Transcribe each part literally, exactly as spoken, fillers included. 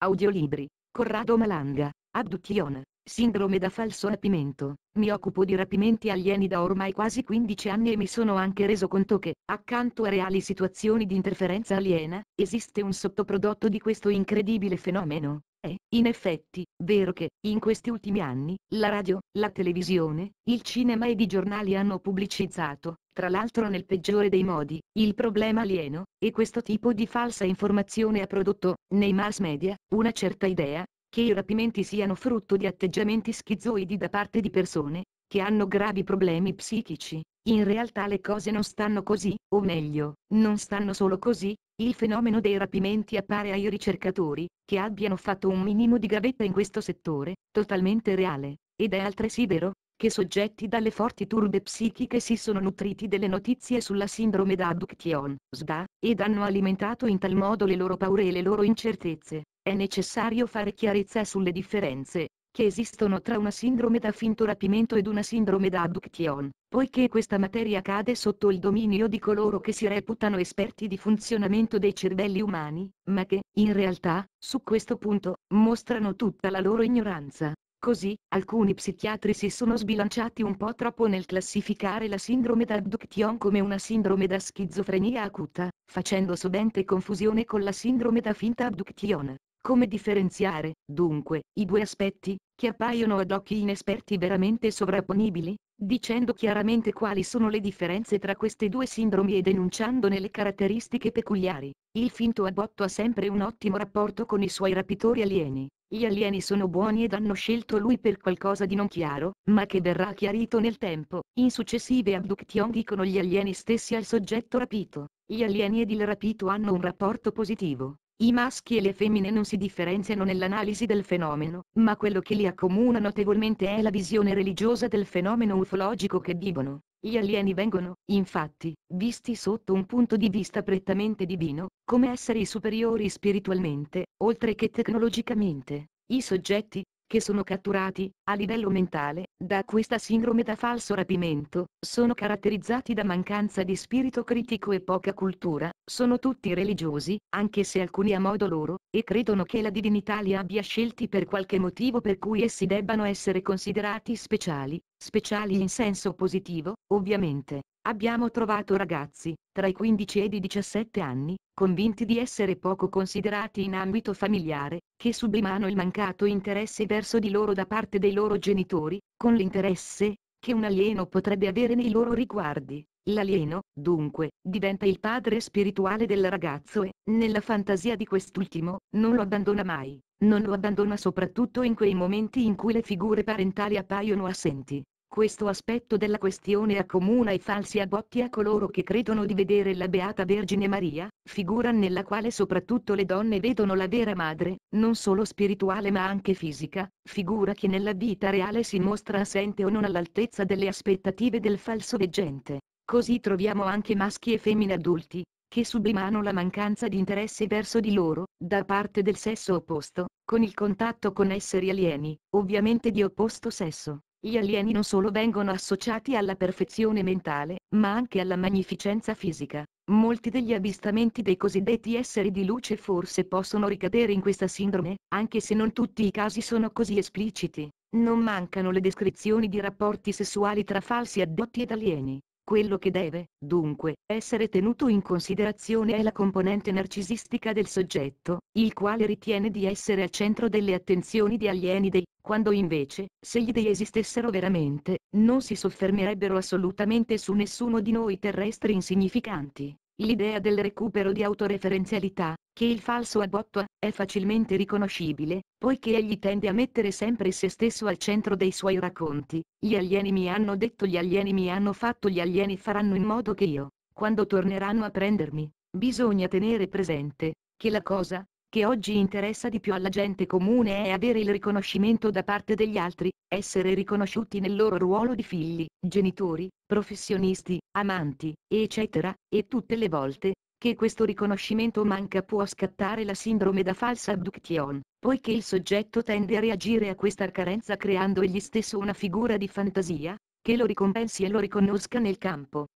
Audiolibri. Corrado Malanga. Abduction. Sindrome da falso rapimento. Mi occupo di rapimenti alieni da ormai quasi quindici anni e mi sono anche reso conto che, accanto a reali situazioni di interferenza aliena, esiste un sottoprodotto di questo incredibile fenomeno. È, in effetti, vero che, in questi ultimi anni, la radio, la televisione, il cinema ed i giornali hanno pubblicizzato, tra l'altro nel peggiore dei modi, il problema alieno, e questo tipo di falsa informazione ha prodotto, nei mass media, una certa idea, che i rapimenti siano frutto di atteggiamenti schizoidi da parte di persone, che hanno gravi problemi psichici. In realtà le cose non stanno così, o meglio, non stanno solo così. Il fenomeno dei rapimenti appare ai ricercatori, che abbiano fatto un minimo di gavetta in questo settore, totalmente reale, ed è altresì vero, che soggetti dalle forti turbe psichiche si sono nutriti delle notizie sulla sindrome da abduction, S D A, ed hanno alimentato in tal modo le loro paure e le loro incertezze. È necessario fare chiarezza sulle differenze che esistono tra una sindrome da finto rapimento ed una sindrome da abduction, poiché questa materia cade sotto il dominio di coloro che si reputano esperti di funzionamento dei cervelli umani, ma che, in realtà, su questo punto, mostrano tutta la loro ignoranza. Così, alcuni psichiatri si sono sbilanciati un po' troppo nel classificare la sindrome da abduction come una sindrome da schizofrenia acuta, facendo sovente confusione con la sindrome da finta abduction. Come differenziare, dunque, i due aspetti, che appaiono ad occhi inesperti veramente sovrapponibili, dicendo chiaramente quali sono le differenze tra queste due sindromi e denunciandone le caratteristiche peculiari. Il finto abbotto ha sempre un ottimo rapporto con i suoi rapitori alieni. Gli alieni sono buoni ed hanno scelto lui per qualcosa di non chiaro, ma che verrà chiarito nel tempo. In successive abduction dicono gli alieni stessi al soggetto rapito. Gli alieni ed il rapito hanno un rapporto positivo. I maschi e le femmine non si differenziano nell'analisi del fenomeno, ma quello che li accomuna notevolmente è la visione religiosa del fenomeno ufologico che vivono. Gli alieni vengono, infatti, visti sotto un punto di vista prettamente divino, come esseri superiori spiritualmente, oltre che tecnologicamente. I soggetti, che sono catturati, a livello mentale, da questa sindrome da falso rapimento, sono caratterizzati da mancanza di spirito critico e poca cultura, sono tutti religiosi, anche se alcuni a modo loro, e credono che la divinità li abbia scelti per qualche motivo per cui essi debbano essere considerati speciali, speciali in senso positivo, ovviamente. Abbiamo trovato ragazzi, tra i quindici ed i diciassette anni, convinti di essere poco considerati in ambito familiare, che sublimano il mancato interesse verso di loro da parte dei loro genitori, con l'interesse che un alieno potrebbe avere nei loro riguardi. L'alieno, dunque, diventa il padre spirituale del ragazzo e, nella fantasia di quest'ultimo, non lo abbandona mai, non lo abbandona soprattutto in quei momenti in cui le figure parentali appaiono assenti. Questo aspetto della questione accomuna i falsi abbotti a coloro che credono di vedere la Beata Vergine Maria, figura nella quale soprattutto le donne vedono la vera madre, non solo spirituale ma anche fisica, figura che nella vita reale si mostra assente o non all'altezza delle aspettative del falso veggente. Così troviamo anche maschi e femmine adulti, che sublimano la mancanza di interesse verso di loro, da parte del sesso opposto, con il contatto con esseri alieni, ovviamente di opposto sesso. Gli alieni non solo vengono associati alla perfezione mentale, ma anche alla magnificenza fisica. Molti degli avvistamenti dei cosiddetti esseri di luce forse possono ricadere in questa sindrome, anche se non tutti i casi sono così espliciti. Non mancano le descrizioni di rapporti sessuali tra falsi addotti ed alieni. Quello che deve, dunque, essere tenuto in considerazione è la componente narcisistica del soggetto, il quale ritiene di essere al centro delle attenzioni di alieni dei, quando invece, se gli dei esistessero veramente, non si soffermerebbero assolutamente su nessuno di noi terrestri insignificanti. L'idea del recupero di autoreferenzialità, che il falso abbotto ha, è facilmente riconoscibile, poiché egli tende a mettere sempre se stesso al centro dei suoi racconti. Gli alieni mi hanno detto, gli alieni mi hanno fatto, gli alieni faranno in modo che io, quando torneranno a prendermi, bisogna tenere presente, che la cosa, che oggi interessa di più alla gente comune è avere il riconoscimento da parte degli altri, essere riconosciuti nel loro ruolo di figli, genitori, professionisti, amanti, eccetera, e tutte le volte che questo riconoscimento manca può scattare la sindrome da falsa abduction, poiché il soggetto tende a reagire a questa carenza creando egli stesso una figura di fantasia, che lo ricompensi e lo riconosca nel campo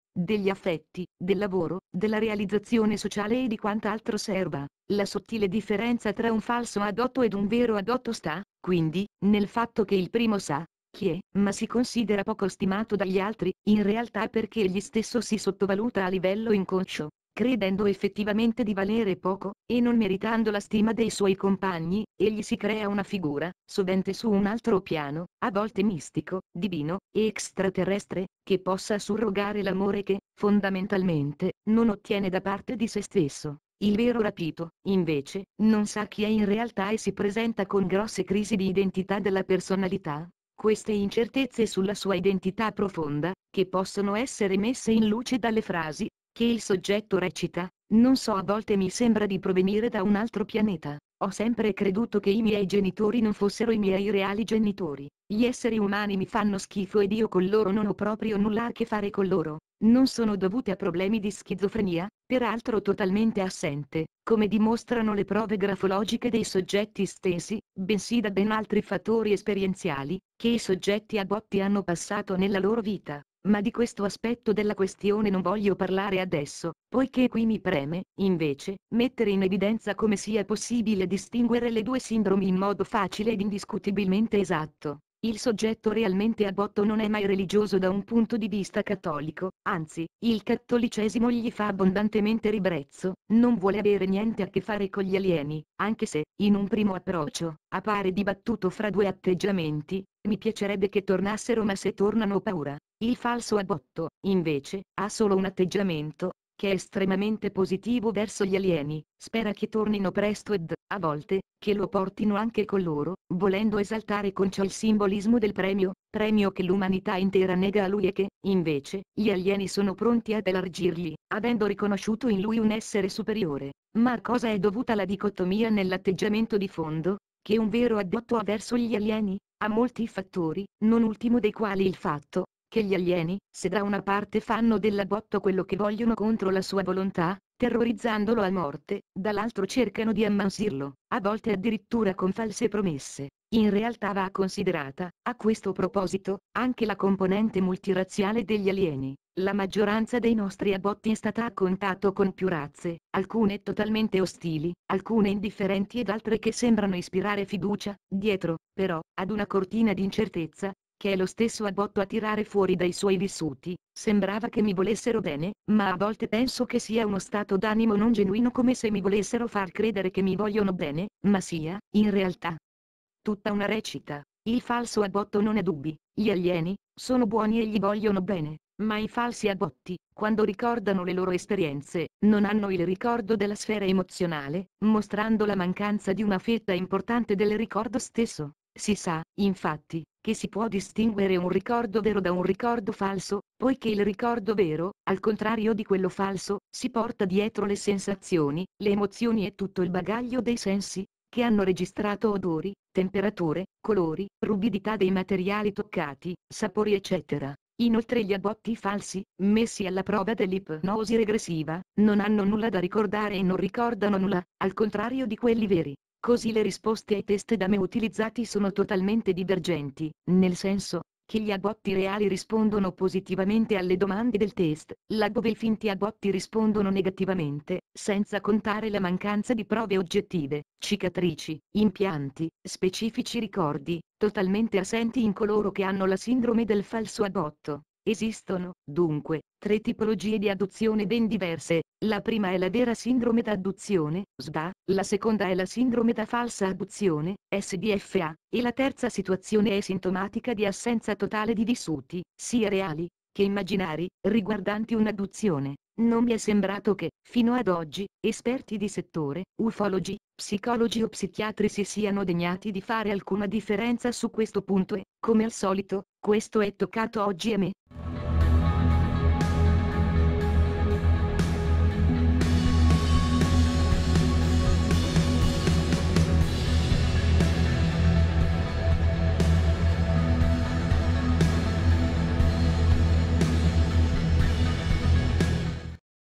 degli affetti, del lavoro, della realizzazione sociale e di quant'altro serva. La sottile differenza tra un falso adotto ed un vero adotto sta, quindi, nel fatto che il primo sa chi è, ma si considera poco stimato dagli altri, in realtà perché egli stesso si sottovaluta a livello inconscio, credendo effettivamente di valere poco, e non meritando la stima dei suoi compagni, egli si crea una figura, sovente su un altro piano, a volte mistico, divino, e extraterrestre, che possa surrogare l'amore che, fondamentalmente, non ottiene da parte di se stesso. Il vero rapito, invece, non sa chi è in realtà e si presenta con grosse crisi di identità della personalità. Queste incertezze sulla sua identità profonda, che possono essere messe in luce dalle frasi che il soggetto recita, non so, a volte mi sembra di provenire da un altro pianeta. Ho sempre creduto che i miei genitori non fossero i miei reali genitori. Gli esseri umani mi fanno schifo ed io con loro non ho proprio nulla a che fare con loro. Non sono dovute a problemi di schizofrenia, peraltro totalmente assente, come dimostrano le prove grafologiche dei soggetti stessi, bensì da ben altri fattori esperienziali, che i soggetti adotti hanno passato nella loro vita. Ma di questo aspetto della questione non voglio parlare adesso, poiché qui mi preme, invece, mettere in evidenza come sia possibile distinguere le due sindromi in modo facile ed indiscutibilmente esatto. Il soggetto realmente adotto non è mai religioso da un punto di vista cattolico, anzi, il cattolicesimo gli fa abbondantemente ribrezzo, non vuole avere niente a che fare con gli alieni, anche se, in un primo approccio, appare dibattuto fra due atteggiamenti, mi piacerebbe che tornassero ma se tornano ho paura. Il falso adotto, invece, ha solo un atteggiamento, che è estremamente positivo verso gli alieni, spera che tornino presto ed, a volte, che lo portino anche con loro, volendo esaltare con ciò il simbolismo del premio, premio che l'umanità intera nega a lui e che, invece, gli alieni sono pronti ad elargirgli, avendo riconosciuto in lui un essere superiore. Ma a cosa è dovuta la dicotomia nell'atteggiamento di fondo, che un vero adotto ha verso gli alieni? A molti fattori, non ultimo dei quali il fatto che gli alieni, se da una parte fanno dell'abbotto quello che vogliono contro la sua volontà, terrorizzandolo a morte, dall'altro cercano di ammansirlo, a volte addirittura con false promesse. In realtà va considerata, a questo proposito, anche la componente multirazziale degli alieni. La maggioranza dei nostri adotti è stata a contatto con più razze, alcune totalmente ostili, alcune indifferenti ed altre che sembrano ispirare fiducia, dietro, però, ad una cortina di incertezza, che è lo stesso abbotto a tirare fuori dai suoi vissuti. Sembrava che mi volessero bene, ma a volte penso che sia uno stato d'animo non genuino, come se mi volessero far credere che mi vogliono bene, ma sia, in realtà, tutta una recita. Il falso abbotto non ha dubbi, gli alieni sono buoni e gli vogliono bene, ma i falsi adotti, quando ricordano le loro esperienze, non hanno il ricordo della sfera emozionale, mostrando la mancanza di una fetta importante del ricordo stesso. Si sa, infatti, che si può distinguere un ricordo vero da un ricordo falso, poiché il ricordo vero, al contrario di quello falso, si porta dietro le sensazioni, le emozioni e tutto il bagaglio dei sensi, che hanno registrato odori, temperature, colori, ruvidità dei materiali toccati, sapori eccetera. Inoltre gli adotti falsi, messi alla prova dell'ipnosi regressiva, non hanno nulla da ricordare e non ricordano nulla, al contrario di quelli veri. Così le risposte ai test da me utilizzati sono totalmente divergenti, nel senso che gli adotti reali rispondono positivamente alle domande del test, laddove i finti adotti rispondono negativamente, senza contare la mancanza di prove oggettive, cicatrici, impianti, specifici ricordi, totalmente assenti in coloro che hanno la sindrome del falso adotto. Esistono, dunque, tre tipologie di adozione ben diverse. La prima è la vera sindrome da adduzione, S D A, la seconda è la sindrome da falsa adduzione, S D F A, e la terza situazione è sintomatica di assenza totale di vissuti, sia reali che immaginari, riguardanti un'adduzione. Non mi è sembrato che, fino ad oggi, esperti di settore, ufologi, psicologi o psichiatri si siano degnati di fare alcuna differenza su questo punto e, come al solito, questo è toccato oggi a me,